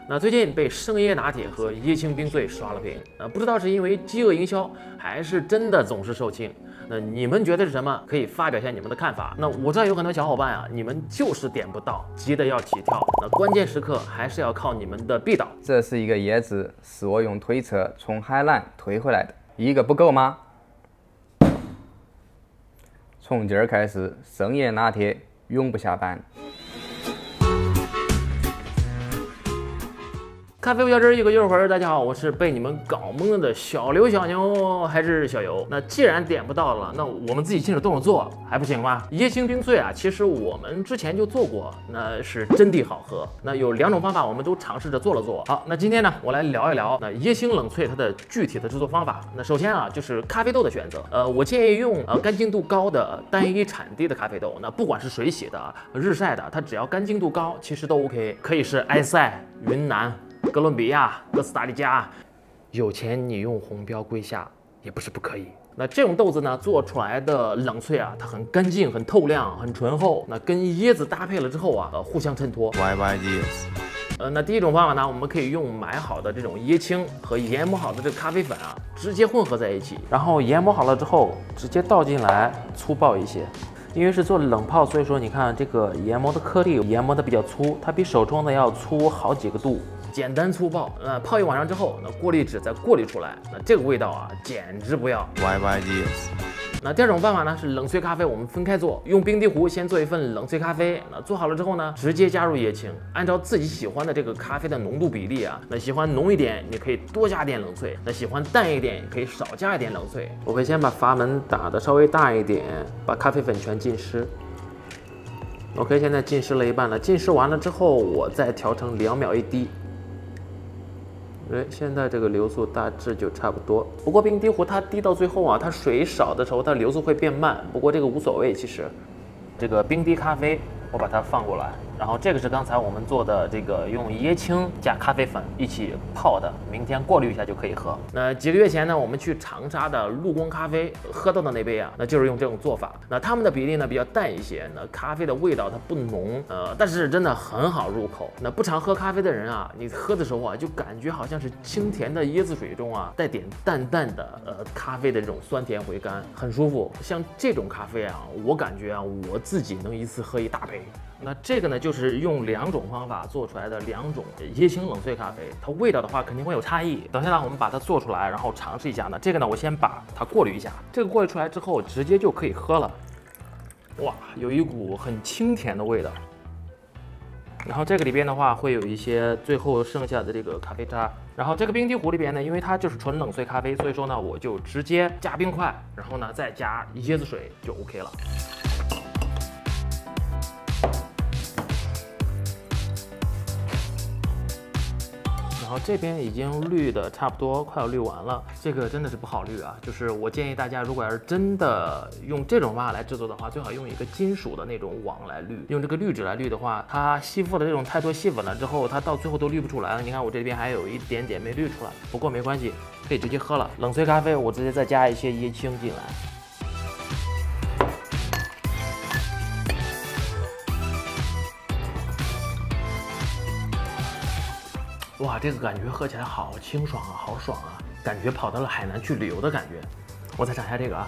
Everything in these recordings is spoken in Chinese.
那最近被生椰拿铁和椰青冰萃刷了屏，不知道是因为饥饿营销，还是真的总是售罄。那你们觉得是什么？可以发表一下你们的看法。那我知道有很多小伙伴啊，你们就是点不到，急得要起跳。那关键时刻还是要靠你们的壁导。 这是一个椰子，是我用推车从海南推回来的，一个不够吗？从今儿开始，生椰拿铁永不下班。 咖啡不消脂，一个就是魂。大家好，我是被你们搞懵了的小刘、小牛还是小游。那既然点不到了，那我们自己亲手动手做还不行吗？椰青冰萃啊，其实我们之前就做过，那是真的好喝。那有2种方法，我们都尝试着做了做。好，那今天呢，我来聊一聊那椰青冷萃它的具体的制作方法。那首先啊，就是咖啡豆的选择。我建议用干净度高的单一产地的咖啡豆。那不管是水洗的、日晒的，它只要干净度高，其实都 OK。可以是埃塞、云南、哥伦比亚、哥斯达黎加，有钱你用红标归夏也不是不可以。那这种豆子呢，做出来的冷萃啊，它很干净、很透亮、很醇厚。那跟椰子搭配了之后啊，互相衬托。那第一种方法呢，我们可以用买好的这种椰青和研磨好的这个咖啡粉啊，直接混合在一起，然后研磨好了之后，直接倒进来，粗暴一些。因为是做冷泡，所以说你看这个研磨的颗粒研磨的比较粗，它比手冲的要粗好几个度。简单粗暴，泡一晚上之后，那过滤纸再过滤出来，那这个味道啊，简直不要。那第二种办法呢是冷萃咖啡，我们分开做，用冰滴壶先做一份冷萃咖啡，那做好了之后呢，直接加入椰青，按照自己喜欢的这个咖啡的浓度比例啊，那喜欢浓一点，你可以多加点冷萃；那喜欢淡一点，可以少加一点冷萃。我会先把阀门打得稍微大一点，把咖啡粉全浸湿。OK， 现在浸湿了一半了，浸湿完了之后，我再调成2秒1滴。现在这个流速大致就差不多。不过冰滴壶它滴到最后啊，它水少的时候，它流速会变慢。不过这个无所谓，其实。这个冰滴咖啡，我把它放过来，然后这个是刚才我们做的这个用椰青加咖啡粉一起泡的，明天过滤一下就可以喝。那几个月前呢，我们去长沙的陆光咖啡喝到的那杯啊，那就是用这种做法。那他们的比例呢比较淡一些，那咖啡的味道它不浓，但是真的很好入口。那不常喝咖啡的人啊，你喝的时候啊，就感觉好像是清甜的椰子水中啊，带点淡淡的咖啡的这种酸甜回甘，很舒服。像这种咖啡啊，我感觉啊，我自己能一次喝一大杯。那这个呢，就是用2种方法做出来的2种椰青冷萃咖啡，它味道的话肯定会有差异。等下呢，我们把它做出来，然后尝试一下呢。这个呢，我先把它过滤一下，这个过滤出来之后，直接就可以喝了。哇，有一股很清甜的味道。然后这个里边的话，会有一些最后剩下的这个咖啡渣。然后这个冰滴壶里边呢，因为它就是纯冷萃咖啡，所以说呢，我就直接加冰块，然后呢再加椰子水就 OK 了。然后这边已经滤的差不多，快要滤完了。这个真的是不好滤啊，就是我建议大家，如果要是真的用这种方法来制作的话，最好用一个金属的那种网来滤。用这个滤纸来滤的话，它吸附的这种太多细粉了之后，它到最后都滤不出来了。你看我这边还有一点点没滤出来，不过没关系，可以直接喝了。冷萃咖啡我直接再加一些椰青进来。哇，这个感觉喝起来好清爽啊，好爽啊，感觉跑到了海南去旅游的感觉。我再尝一下这个啊，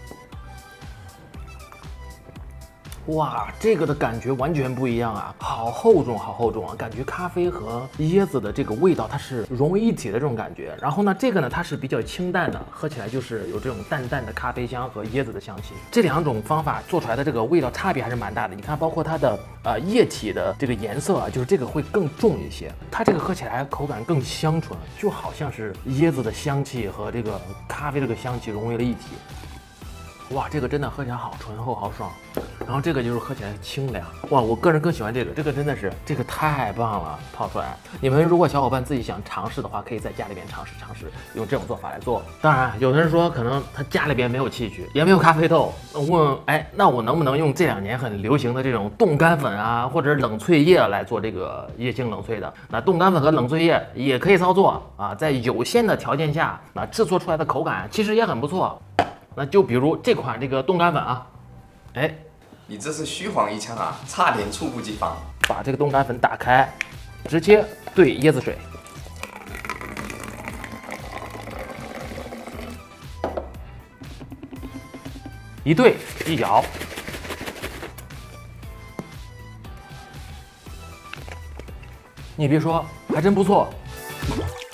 哇，这个的感觉完全不一样啊，好厚重，好厚重啊！感觉咖啡和椰子的这个味道它是融为一体的这种感觉。然后呢，这个呢它是比较清淡的，喝起来就是有这种淡淡的咖啡香和椰子的香气。这2种方法做出来的这个味道差别还是蛮大的。你看，包括它的液体的这个颜色啊，就是这个会更重一些，它这个喝起来口感更香醇，就好像是椰子的香气和这个咖啡这个香气融为了一体。哇，这个真的喝起来好醇厚，好爽。然后这个就是喝起来清凉。哇，我个人更喜欢这个，这个真的是，这个太棒了，泡出来。你们如果小伙伴自己想尝试的话，可以在家里边尝试用这种做法来做。当然，有的人说可能他家里边没有器具，也没有咖啡豆，问，哎，那我能不能用这2年很流行的这种冻干粉啊，或者冷萃液来做这个椰青冷萃的？那冻干粉和冷萃液也可以操作啊，在有限的条件下，制作出来的口感其实也很不错。那就比如这款这个冻干粉啊，哎， 你这是虚晃一枪啊，差点猝不及防。 把这个冻干粉打开， 直接兑椰子水。一兑一搅，你别说，还真不错。